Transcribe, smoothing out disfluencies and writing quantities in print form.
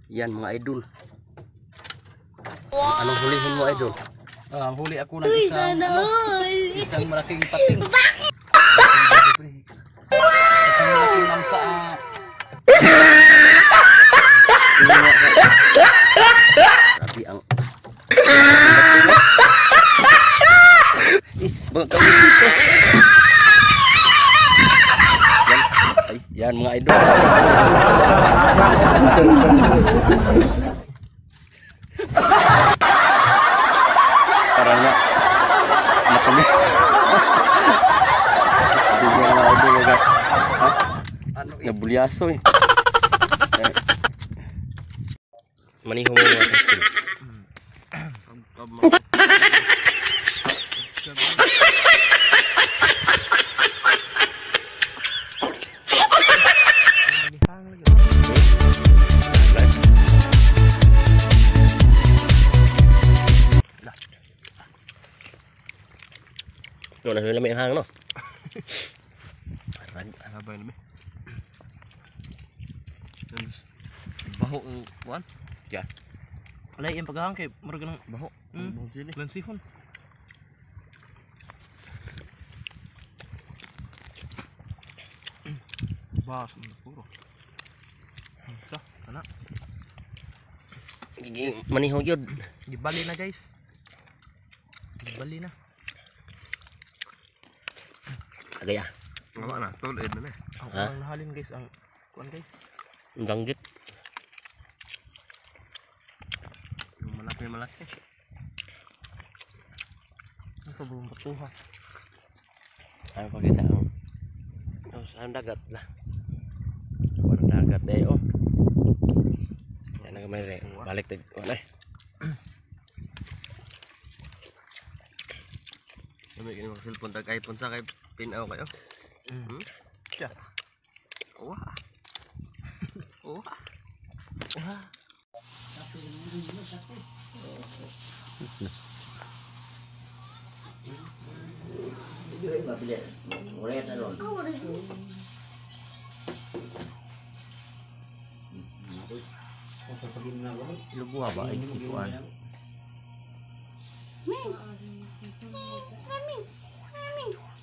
Yan mga idol. Wow. Anong hulihin mo idol? Ang huli ako ng isang malaking pating. Bakit? Isang malaking lamsa. Grabe ang bang kami dito. Yan mga idol. Parang nga nakami. Mga idol agad. Nabulyaso eh. Maniho mo mga idol. No, nasa lamay ang hang no. Arabay namin. Baho ang kuan. Ya. Alay yung paghahang kay murag ng baho. Sili. Lansihon. Bas ng puro. Sa, kana. Maniho yun. Gibali na guys. Gibali na. Agaya. Ngawa na, tulid na na. Ang unang nahalin guys, ang kuan guys. Ang danggit. Malaki. Ang kabong batuha. Ay pakita ang. Oh, saan dagat lah. Wala dagat eh oh. Yan na kamay balik tag wala eh. Kami kini mag cellphone tag iPhone sa kay pinaw kayo. Siya. Wah. Wah. Wah. Lubuha ba ay kuan? Ming.